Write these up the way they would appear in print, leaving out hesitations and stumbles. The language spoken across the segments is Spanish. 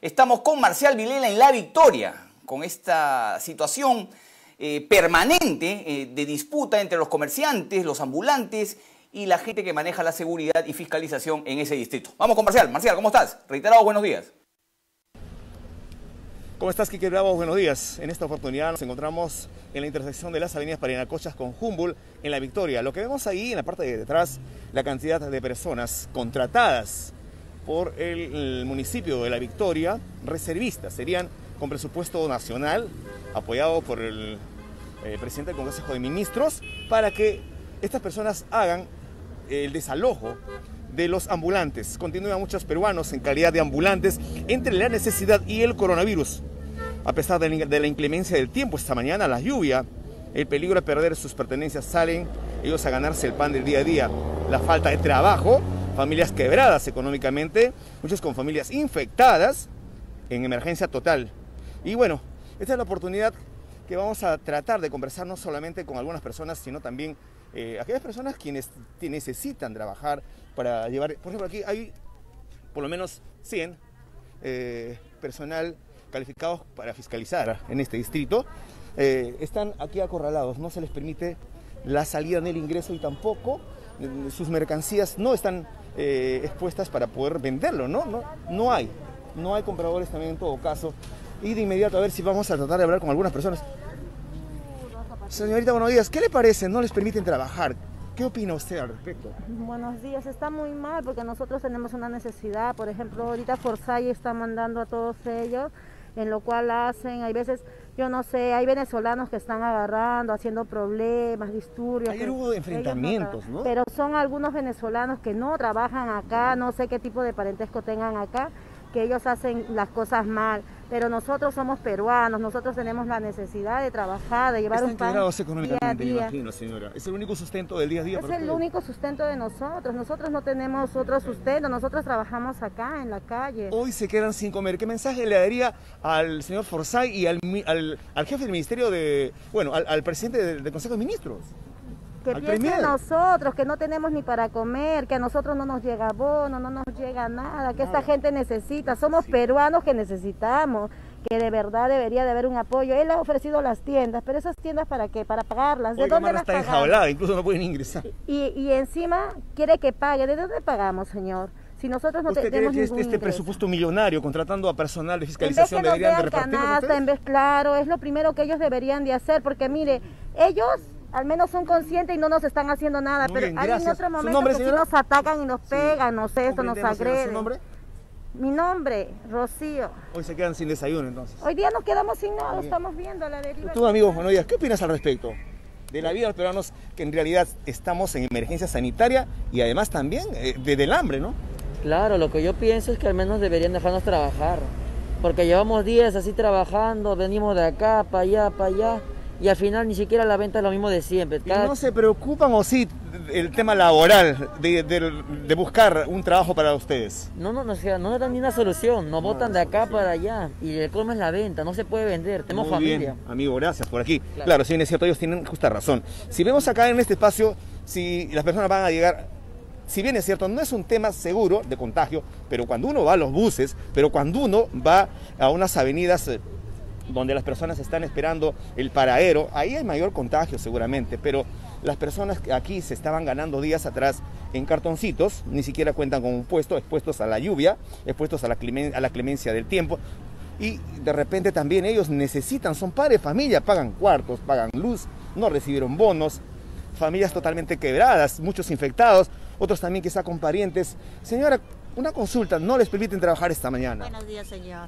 Estamos con Marcial Vilela en La Victoria, con esta situación permanente de disputa entre los comerciantes, los ambulantes y la gente que maneja la seguridad y fiscalización en ese distrito. Vamos con Marcial. Marcial, ¿cómo estás? Reiterado, buenos días. ¿Cómo estás, Quique Bravo? Buenos días. En esta oportunidad nos encontramos en la intersección de las avenidas Parinacochas con Humboldt en La Victoria. Lo que vemos ahí en la parte de detrás, la cantidad de personas contratadas por el municipio de La Victoria, reservistas, serían con presupuesto nacional, apoyado por el presidente del Consejo de Ministros, para que estas personas hagan el desalojo de los ambulantes. Continúan muchos peruanos en calidad de ambulantes entre la necesidad y el coronavirus. A pesar de la inclemencia del tiempo esta mañana, la lluvia, el peligro de perder sus pertenencias, salen ellos a ganarse el pan del día a día. La falta de trabajo, familias quebradas económicamente, muchos con familias infectadas en emergencia total. Y bueno, esta es la oportunidad que vamos a tratar de conversar no solamente con algunas personas, sino también aquellas personas quienes necesitan trabajar para llevar. Por ejemplo, aquí hay por lo menos 100 personal calificados para fiscalizar en este distrito. Están aquí acorralados, no se les permite la salida ni el ingreso y tampoco sus mercancías no están expuestas para poder venderlo, no hay compradores también en todo caso. Y de inmediato a ver si vamos a tratar de hablar con algunas personas. Señorita, buenos días. ¿Qué le parece? No les permiten trabajar. ¿Qué opina usted al respecto? Buenos días. Está muy mal porque nosotros tenemos una necesidad. Por ejemplo, ahorita Forsyth está mandando a todos ellos, en lo cual hay veces, yo no sé, hay venezolanos que están agarrando, haciendo problemas, disturbios. Ayer hubo enfrentamientos, ¿no? Pero son algunos venezolanos que no trabajan acá, no sé qué tipo de parentesco tengan acá, que ellos hacen las cosas mal, pero nosotros somos peruanos, nosotros tenemos la necesidad de trabajar, de llevar un pan integrados económicamente, día a día. Me imagino, señora. ¿Es el único sustento del día a día? Es el único sustento de nosotros no tenemos otro sustento, nosotros trabajamos acá en la calle. Hoy se quedan sin comer. ¿Qué mensaje le daría al señor Forsyth y al jefe del ministerio al presidente del Consejo de Ministros? Que piensen nosotros, que no tenemos ni para comer, que a nosotros no nos llega abono, no nos llega nada, que esta gente necesita, somos peruanos que necesitamos, que de verdad debería de haber un apoyo. Él ha ofrecido las tiendas, pero esas tiendas ¿para qué? Para pagarlas. ¿De dónde las pagamos? Está enjaulada, incluso no pueden ingresar. Y encima quiere que pague. ¿De dónde pagamos, señor? Si nosotros no tenemos ningún ingreso. Presupuesto millonario contratando a personal de fiscalización deberían de repartirlo. Claro, es lo primero que ellos deberían de hacer, porque mire, ellos al menos son conscientes y no nos están haciendo nada, muy pero bien, hay en otro momento que sí nos atacan y nos pegan, no sé, esto nos agreden. ¿Su nombre? Mi nombre, Rocío. Hoy se quedan sin desayuno entonces. Hoy día nos quedamos sin nada, estamos viendo la deriva. Tú, amigo, buenos días, ¿qué opinas al respecto de la vida de los peruanos, que en realidad estamos en emergencia sanitaria y además también del hambre, ¿no? Claro, lo que yo pienso es que al menos deberían dejarnos trabajar, porque llevamos días así trabajando, venimos de acá, para allá, y al final ni siquiera la venta es lo mismo de siempre. ¿Y no se preocupan o sí el tema laboral, de buscar un trabajo para ustedes? No nos dan ni una solución, nos botan de acá para allá, y el colmo es la venta, no se puede vender, tenemos familia. Bien, amigo, gracias por aquí. Claro, si bien es cierto, ellos tienen justa razón. Si vemos acá en este espacio, si las personas van a llegar, si bien es cierto, no es un tema seguro de contagio, pero cuando uno va a los buses, pero cuando uno va a unas avenidas donde las personas están esperando el paradero, ahí hay mayor contagio seguramente, pero las personas que aquí se estaban ganando días atrás en cartoncitos, ni siquiera cuentan con un puesto, expuestos a la lluvia, expuestos a la clemencia del tiempo, y de repente también ellos necesitan, son padres de familia, pagan cuartos, pagan luz, no recibieron bonos, familias totalmente quebradas, muchos infectados, otros también quizá con parientes. Señora, una consulta, no les permiten trabajar esta mañana. Buenos días, señor.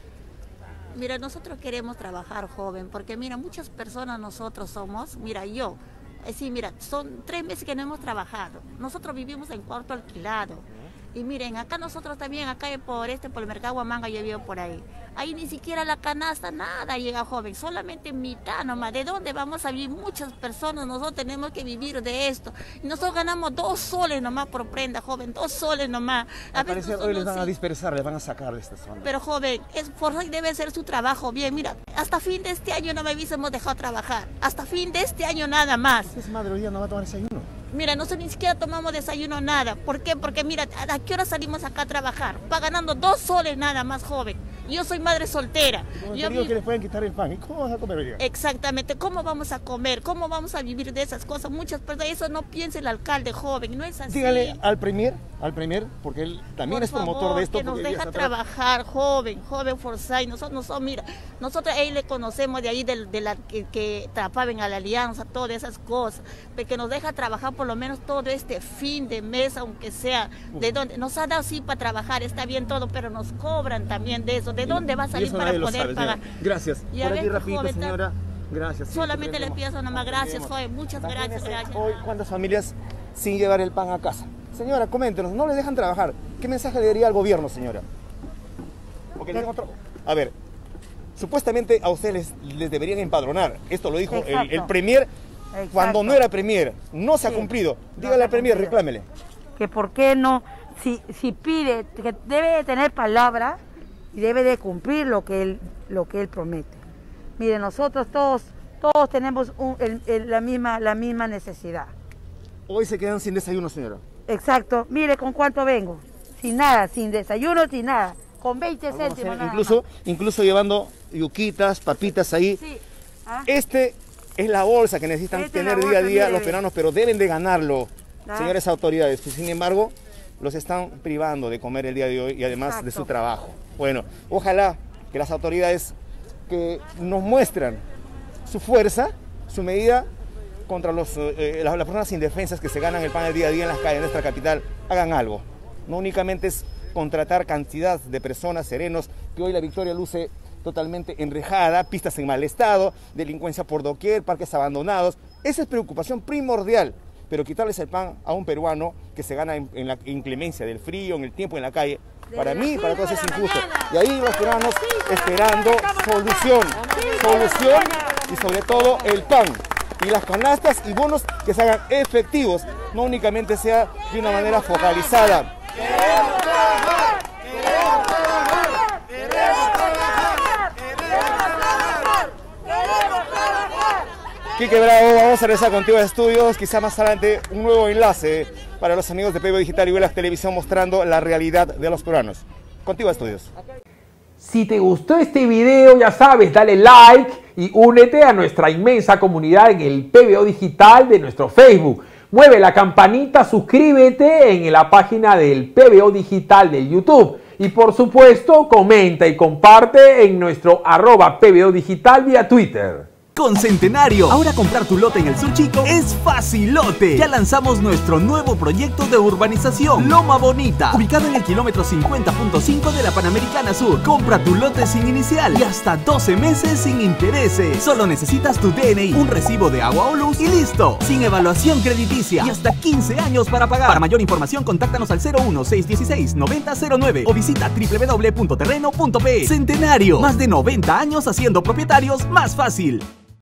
Mira, nosotros queremos trabajar, joven, porque mira, muchas personas nosotros somos, mira, mira, son 3 meses que no hemos trabajado. Nosotros vivimos en cuarto alquilado. Y miren, acá nosotros también, acá por el mercado Huamanga, yo vivo por ahí. Ahí ni siquiera la canasta, nada llega, joven, solamente mitad nomás. ¿De dónde vamos a vivir? Muchas personas, nosotros tenemos que vivir de esto. Y nosotros ganamos 2 soles nomás por prenda, joven, 2 soles nomás. Al parecer hoy les van a dispersar, les van a sacar de esta zona. Pero joven, Forsyth debe hacer su trabajo bien. Mira, hasta fin de este año no me hubiésemos dejado trabajar. Hasta fin de este año nada más. Es madre, hoy día no va a tomar desayuno. Mira, nosotros ni siquiera tomamos desayuno, nada. ¿Por qué? Porque mira, ¿a qué hora salimos acá a trabajar? Va ganando 2 soles nada más, joven. Yo soy madre soltera. Yo digo que les pueden quitar el pan. ¿Y cómo vas a comer hoy día? Exactamente. ¿Cómo vamos a comer? ¿Cómo vamos a vivir de esas cosas? Muchas personas, eso no piensa el alcalde joven, no es así. Dígale al premier, porque él también es promotor de esto. Que nos deja trabajar, joven Forsyth. Nosotros a él le conocemos de ahí, de la que trabajaban a la alianza, todas esas cosas. Que nos deja trabajar por lo menos todo este fin de mes, aunque sea de donde nos ha dado sí para trabajar, está bien todo, pero nos cobran también de eso. ¿De dónde va a salir para poder pagar? Gracias. Por aquí rapidito, señora. Gracias. Solamente le pido nada más, gracias, joven, muchas gracias. Hoy, ¿cuántas familias sin llevar el pan a casa? Señora, coméntenos, no les dejan trabajar. ¿Qué mensaje le daría al gobierno, señora? A ver, supuestamente a ustedes les deberían empadronar. Esto lo dijo el premier cuando no era premier. No se ha cumplido. Dígale al premier, reclámele. Que por qué no, si pide, que debe de tener palabra y debe de cumplir lo que él promete. Mire, nosotros todos tenemos la misma necesidad. Hoy se quedan sin desayuno, señora. Exacto. Mire con cuánto vengo. Sin nada, sin desayuno, sin nada. Con 20 céntimos nada más. Incluso llevando yuquitas, papitas ahí. Sí. Este es la bolsa que necesitan tener día a día los peruanos, pero deben de ganarlo, señores autoridades. Pues, sin embargo, los están privando de comer el día de hoy y además de su trabajo. Bueno, ojalá que las autoridades que nos muestran su fuerza, su medida contra las personas indefensas que se ganan el pan el día a día en las calles de nuestra capital, hagan algo. No únicamente es contratar cantidad de personas, serenos, que hoy la Victoria luce totalmente enrejada, pistas en mal estado, delincuencia por doquier, parques abandonados. Esa es preocupación primordial, pero quitarles el pan a un peruano que se gana en la inclemencia del frío, en el tiempo en la calle, para mí, para todos es injusto. Y ahí los peruanos esperando solución y sobre todo el pan. Y las canastas y bonos que se hagan efectivos, no únicamente sea de una manera focalizada. ¡Queremos trabajar! ¡Queremos trabajar! ¡Queremos trabajar! ¡Queremos trabajar! Quique Bravo, vamos a regresar contigo a estudios, quizá más adelante un nuevo enlace para los amigos de PBO Digital y Velas Televisión mostrando la realidad de los peruanos. Contigo a estudios. Si te gustó este video, ya sabes, dale like y únete a nuestra inmensa comunidad en el PBO Digital de nuestro Facebook. Mueve la campanita, suscríbete en la página del PBO Digital de YouTube. Y por supuesto, comenta y comparte en nuestro @PBO Digital vía Twitter. Con Centenario, ahora comprar tu lote en el Sur Chico es facilote. Ya lanzamos nuestro nuevo proyecto de urbanización, Loma Bonita, ubicado en el kilómetro 50.5 de la Panamericana Sur. Compra tu lote sin inicial y hasta 12 meses sin intereses. Solo necesitas tu DNI, un recibo de agua o luz y listo. Sin evaluación crediticia y hasta 15 años para pagar. Para mayor información, contáctanos al 01-616-9009 o visita www.terreno.pe. Centenario, más de 90 años haciendo propietarios más fácil.